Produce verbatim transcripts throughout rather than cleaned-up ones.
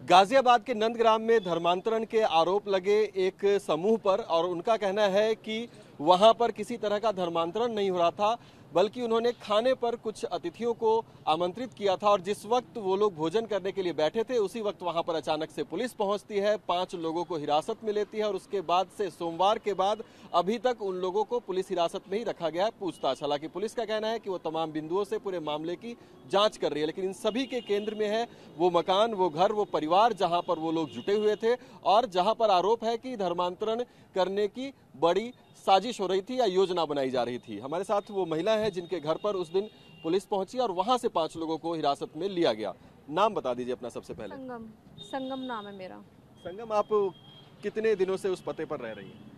गाजियाबाद के नंदग्राम में धर्मांतरण के आरोप लगे एक समूह पर, और उनका कहना है कि वहां पर किसी तरह का धर्मांतरण नहीं हो रहा था, बल्कि उन्होंने खाने पर कुछ अतिथियों को आमंत्रित किया था और जिस वक्त वो लोग भोजन करने के लिए बैठे थे उसी वक्त वहां पर अचानक से पुलिस पहुंचती है, पांच लोगों को हिरासत में लेती है और उसके बाद से सोमवार के बाद अभी तक उन लोगों को पुलिस हिरासत में ही रखा गया है पूछताछ। हालांकि पुलिस का कहना है कि वो तमाम बिंदुओं से पूरे मामले की जांच कर रही है, लेकिन इन सभी के केंद्र में है वो मकान, वो घर, वो परिवार जहां पर वो लोग जुटे हुए थे और जहां पर आरोप है कि धर्मांतरण करने की बड़ी साजिश हो रही थी या योजना बनाई जा रही थी। हमारे साथ वो महिला है जिनके घर पर उस दिन पुलिस पहुंची और वहां से पांच लोगों को हिरासत में लिया गया। नाम बता दीजिए अपना सबसे पहले। संगम संगम नाम है मेरा। संगम, आप कितने दिनों से उस पते पर रह रही हैं?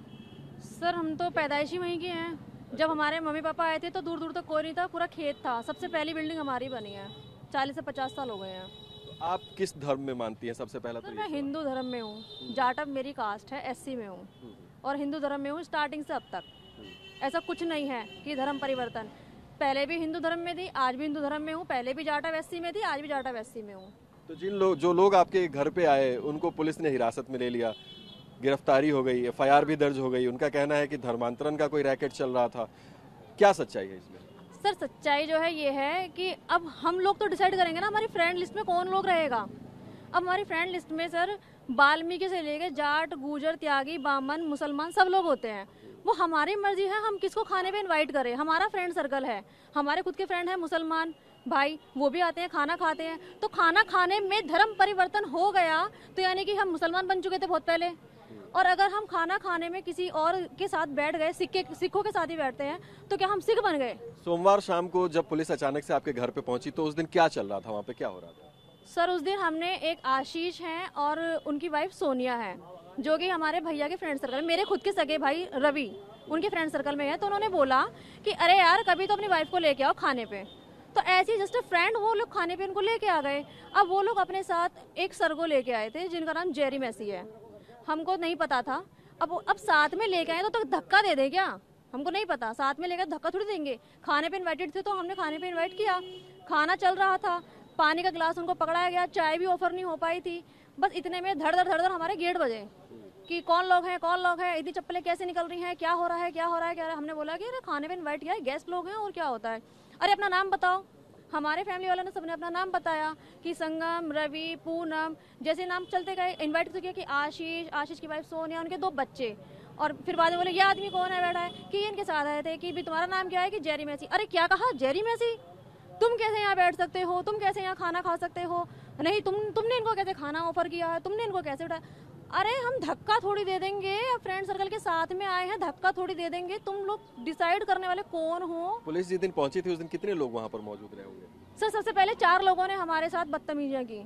सर हम तो पैदाइशी वहीं के हैं। जब हमारे मम्मी पापा आए थे तो दूर दूर तक कोई नहीं था, पूरा खेत था। सबसे पहली बिल्डिंग हमारी बनी है। चालीस से पचास साल हो गए हैं। तो आप किस धर्म में मानती हैं? सबसे पहला तो सर मैं हिंदू धर्म में हूँ। जाटव मेरी कास्ट है, एससी में हूँ और हिंदू धर्म में हूँ स्टार्टिंग से अब तक। ऐसा कुछ नहीं है कि धर्म परिवर्तन। पहले भी हिंदू धर्म में थी, आज भी हिंदू धर्म में हूँ। पहले भी जाटव एससी में थी, आज भी जाटव एससी में हूँ। तो जिन लोग जो लोग आपके घर पे आए उनको पुलिस ने हिरासत में ले लिया, गिरफ्तारी हो गई, एफ आई आर भी दर्ज हो गई, उनका कहना है कि धर्मांतरण का कोई रैकेट चल रहा था, क्या सच्चाई है इसमें? सर सच्चाई जो है ये है कि अब हम लोग तो डिसाइड करेंगे ना हमारी फ्रेंड लिस्ट में कौन लोग रहेगा। अब हमारी फ्रेंड लिस्ट में सर वाल्मीकि से लेके जाट, गुजर, त्यागी, बामन, मुसलमान सब लोग होते हैं। वो हमारी मर्जी है हम किसको खाने पे इनवाइट करें। हमारा फ्रेंड सर्कल है, हमारे खुद के फ्रेंड है मुसलमान भाई, वो भी आते हैं, खाना खाते हैं। तो खाना खाने में धर्म परिवर्तन हो गया तो यानी कि हम मुसलमान बन चुके थे बहुत पहले। और अगर हम खाना खाने में किसी और के साथ बैठ गए, सिक्के सिखों के साथ ही बैठते हैं, तो क्या हम सिख बन गए? सोमवार शाम को जब पुलिस अचानक से आपके घर पे पहुंची तो उस दिन क्या चल रहा था, वहाँ पे क्या हो रहा था? सर उस दिन हमने एक आशीष हैं और उनकी वाइफ सोनिया है जो कि हमारे भैया के फ्रेंड सर्कल, मेरे खुद के सगे भाई रवि उनके फ्रेंड सर्कल में है। तो उन्होंने बोला कि अरे यार कभी तो अपनी वाइफ को लेके आओ खाने पे। तो ऐसे ही जस्ट अ फ्रेंड वो लोग खाने पे उनको लेके आ गए। अब वो लोग अपने साथ एक सरगो लेके आए थे जिनका नाम जेरी मैसी है। हमको नहीं पता था। अब अब साथ में लेके आए तो, तो धक्का दे दे क्या? हमको नहीं पता, साथ में लेकर धक्का थोड़ी देंगे। खाने पे इनवाइटेड थे तो हमने खाने पे इनवाइट किया। खाना चल रहा था, पानी का गिलास उनको पकड़ाया गया, चाय भी ऑफर नहीं हो पाई थी। बस इतने में धड़ धड़ धड़ धड़ हमारे गेट बजे कि कौन लोग हैं, कौन लोग हैं, इतनी चप्पलें कैसे निकल रही हैं, क्या हो रहा है, क्या हो रहा है, क्या रहा है? हमने बोला कि अरे खाने पे इनवाइट किया है, गेस्ट लोग हैं और क्या होता है। अरे अपना नाम बताओ। हमारे फैमिली वालों ने सबने अपना नाम बताया कि संगम, रवि, पूनम, जैसे नाम चलते गए। इनवाइट तो किया कि आशीष, आशीष की वाइफ सोनिया, उनके दो बच्चे। और फिर बाद में बोले ये आदमी कौन है बैठा है, कि इनके साथ आए थे, कि भी तुम्हारा नाम क्या है, कि जेरी मैसी। अरे क्या कहा, जेरी मैसी? तुम कैसे यहाँ बैठ सकते हो, तुम कैसे यहाँ खाना खा सकते हो? नहीं तुम तुमने इनको कैसे खाना ऑफर किया है, तुमने इनको कैसे उठाया? अरे हम धक्का थोड़ी दे देंगे, फ्रेंड सर्कल के साथ में आए हैं, धक्का थोड़ी दे देंगे। तुम लोग डिसाइड करने वाले कौन हो? पुलिस जिस दिन पहुंची थी उस दिन कितने लोग वहाँ पर मौजूद रहे होंगे? सर सबसे पहले चार लोगों ने हमारे साथ बदतमीजियाँ की।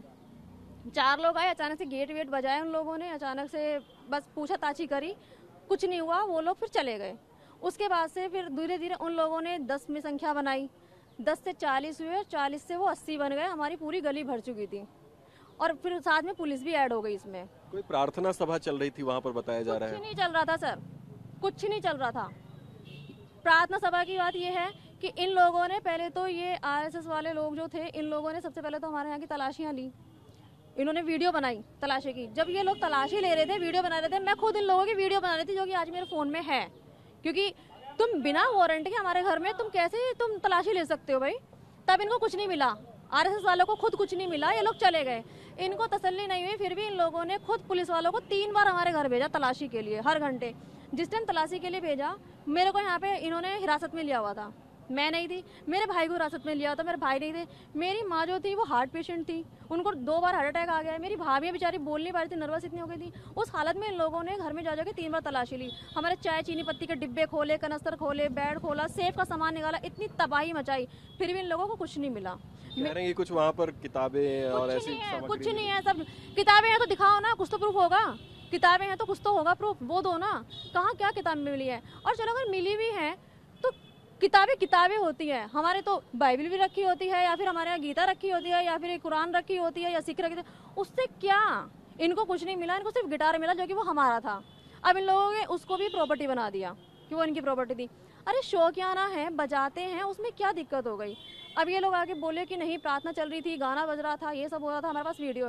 चार लोग आए, अचानक से गेट वेट बजाए उन लोगों ने, अचानक से बस पूछा ताछी करी, कुछ नहीं हुआ, वो लोग फिर चले गए। उसके बाद से फिर धीरे धीरे उन लोगों ने दस में संख्या बनाई, दस से चालीस हुए, चालीस से वो अस्सी बन गए। हमारी पूरी गली भर चुकी थी और फिर साथ में पुलिस भी ऐड हो गई इसमें। कोई प्रार्थना सभा चल रही थी वहाँ पर बताया जा रहा है? कुछ नहीं चल रहा था सर, कुछ नहीं चल रहा था। प्रार्थना सभा की बात ये है कि इन लोगों ने पहले तो, ये आर एस एस वाले लोग जो थे, इन लोगों ने सबसे पहले तो हमारे यहाँ की तलाशियाँ ली। इन्होंने वीडियो बनाई तलाशी की। जब ये लोग तलाशी ले रहे थे, वीडियो बना रहे थे, मैं खुद इन लोगों की वीडियो बना रही थी जो कि आज मेरे फोन में है। क्योंकि तुम बिना वारंट के हमारे घर में तुम कैसे तुम तलाशी ले सकते हो भाई? तब इनको कुछ नहीं मिला, आर एस एस वालों को खुद कुछ नहीं मिला, ये लोग चले गए। इनको तसल्ली नहीं हुई, फिर भी इन लोगों ने खुद पुलिस वालों को तीन बार हमारे घर भेजा तलाशी के लिए, हर घंटे। जिस टाइम तलाशी के लिए भेजा, मेरे को यहाँ पे इन्होंने हिरासत में लिया हुआ था, मैं नहीं थी। मेरे भाई को हिरासत में लिया था, मेरे भाई नहीं थे। मेरी माँ जो थी वो हार्ट पेशेंट थी, उनको दो बार हार्ट अटैक आ गया है। मेरी भाभी बेचारी बोल नहीं पा रही थी, नर्वस इतनी हो गई थी। उस हालत में इन लोगों ने घर में जा जाके तीन बार तलाशी ली। हमारे चाय चीनी पत्ती के डिब्बे खोले, कनस्तर खोले, बेड खोला, सेफ का सामान निकाला, इतनी तबाही मचाई, फिर भी इन लोगों को कुछ नहीं मिला। कह रहे हैं कुछ वहाँ पर किताबें और ऐसी सामग्री, कुछ नहीं है। सब किताबें हैं तो दिखाओ ना, कुछ तो प्रूफ होगा। किताबें हैं तो कुछ तो होगा प्रूफ, वो दो ना। कहाँ क्या किताब मिली है? और चलो अगर मिली भी है तो किताबें किताबें होती है। हमारे तो बाइबल भी रखी होती है, या फिर हमारे यहाँ गीता रखी होती है, या फिर कुरान रखी होती है, या सिख रखी होती है। उससे क्या? इनको कुछ नहीं मिला, इनको सिर्फ गिटार मिला जो कि वो हमारा था। अब इन लोगों ने उसको भी प्रॉपर्टी बना दिया कि वो इनकी प्रॉपर्टी थी। अरे शौकियाना है, बजाते हैं, उसमें क्या दिक्कत हो गई? अब ये लोग आके बोले कि नहीं प्रार्थना चल रही थी, गाना बज रहा था, ये सब हो रहा था, हमारे पास वीडियो है।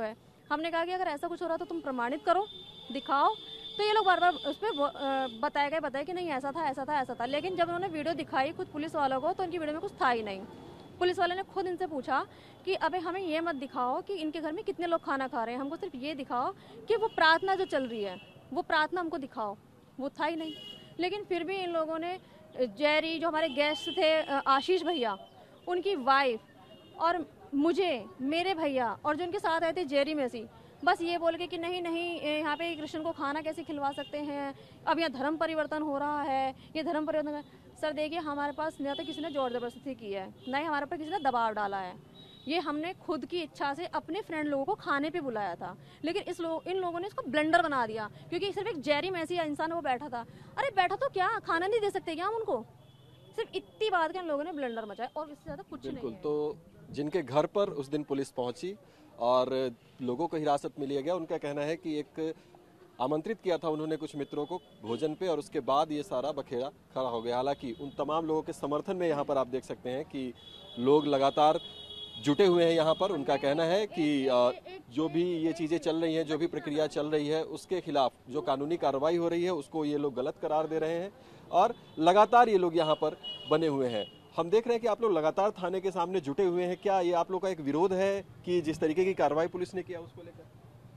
हमने कहा कि अगर ऐसा कुछ हो रहा तो तुम प्रमाणित करो, दिखाओ। तो ये लोग बार बार उस पर बताया गया बताया कि नहीं ऐसा था ऐसा था ऐसा था। लेकिन जब उन्होंने वीडियो दिखाई खुद पुलिस वालों को तो उनकी वीडियो में कुछ था ही नहीं। पुलिस वाले ने खुद इनसे पूछा कि अबे हमें ये मत दिखाओ कि इनके घर में कितने लोग खाना खा रहे हैं, हमको सिर्फ ये दिखाओ कि वो प्रार्थना जो चल रही है वो प्रार्थना हमको दिखाओ। वो था ही नहीं। लेकिन फिर भी इन लोगों ने जेरी, जो हमारे गेस्ट थे आशीष भैया, उनकी वाइफ और मुझे, मेरे भैया और जो उनके साथ आए थे जेरी में सी, बस ये बोल के कि नहीं नहीं यहाँ पे कृष्ण को खाना कैसे खिलवा सकते हैं, अब यहाँ धर्म परिवर्तन हो रहा है, ये धर्म परिवर्तन। सर देखिए, हमारे पास न तो किसी ने जोर जबरदस्ती की है, ना ही हमारे पर किसी ने दबाव डाला है। ये हमने खुद की इच्छा से अपने फ्रेंड लोगों को खाने पे बुलाया था। लेकिन इस लोग इन लोगों ने इसको ब्लेंडर बना दिया, क्योंकि सिर्फ एक जेरी में ऐसी इंसान वो बैठा था। अरे बैठा तो क्या, खाना नहीं दे सकते क्या हम उनको? सिर्फ इतनी बात के इन लोगों ने ब्लेंडर मचाया और इससे ज्यादा कुछ नहीं है। तो जिनके घर पर उस दिन पुलिस पहुंची और लोगों को हिरासत में लिया गया, उनका कहना है कि एक आमंत्रित किया था उन्होंने कुछ मित्रों को भोजन पे और उसके बाद ये सारा बखेड़ा खड़ा हो गया। हालांकि उन तमाम लोगों के समर्थन में यहाँ पर आप देख सकते हैं कि लोग लगातार जुटे हुए हैं यहाँ पर। उनका कहना है कि जो भी ये चीज़ें चल रही हैं, जो भी प्रक्रिया चल रही है, उसके खिलाफ जो कानूनी कार्रवाई हो रही है उसको ये लोग गलत करार दे रहे हैं और लगातार ये लोग यहाँ पर बने हुए हैं। हम देख रहे हैं कि आप लोग लगातार थाने के सामने जुटे हुए हैं। क्या ये आप लोग का एक विरोध है कि जिस तरीके की कार्रवाई पुलिस ने किया उसको लेकर?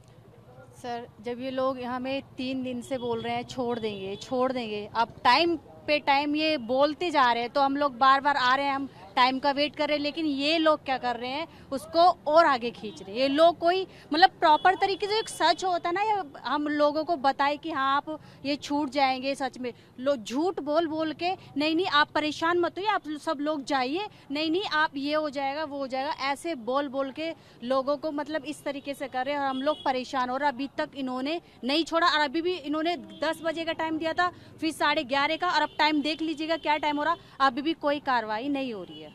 सर, जब ये लोग यहाँ में तीन दिन से बोल रहे हैं छोड़ देंगे छोड़ देंगे, अब टाइम पे टाइम ये बोलते जा रहे हैं तो हम लोग बार बार आ रहे हैं, हम टाइम का वेट कर रहे हैं। लेकिन ये लोग क्या कर रहे हैं, उसको और आगे खींच रहे हैं। ये लोग कोई मतलब प्रॉपर तरीके से एक सच होता है ना, या हम लोगों को बताए कि हाँ आप ये छूट जाएंगे, सच में लोग झूठ बोल बोल के नहीं नहीं आप परेशान मत होइए, आप सब लोग जाइए, नहीं नहीं आप ये हो जाएगा वो हो जाएगा, ऐसे बोल बोल के लोगों को मतलब इस तरीके से कर रहे हैं और हम लोग परेशान हो रहे। अभी तक इन्होंने नहीं छोड़ा और अभी भी इन्होंने दस बजे का टाइम दिया था, फिर साढ़े ग्यारह का, और अब टाइम देख लीजिएगा क्या टाइम हो रहा, अभी भी कोई कार्रवाई नहीं हो रही है।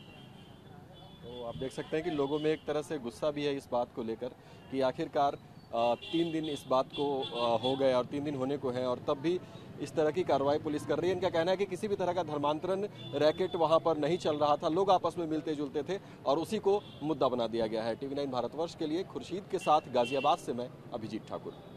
तो आप देख सकते हैं कि लोगों में एक तरह से गुस्सा भी है इस बात को लेकर कि आखिरकार तीन दिन इस बात को हो गए और तीन दिन होने को है और तब भी इस तरह की कार्रवाई पुलिस कर रही है। इनका कहना है कि किसी भी तरह का धर्मांतरण रैकेट वहां पर नहीं चल रहा था, लोग आपस में मिलते जुलते थे और उसी को मुद्दा बना दिया गया है। टीवी नाइन भारतवर्ष के लिए खुर्शीद के साथ गाजियाबाद से मैं अभिजीत ठाकुर।